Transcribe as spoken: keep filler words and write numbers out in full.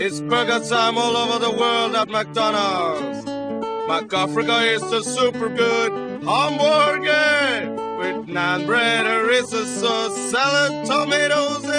It's burger time all over the world at McDonald's. McAfrica is the super good hamburger with naan bread, harissa sauce, salad, tomatoes,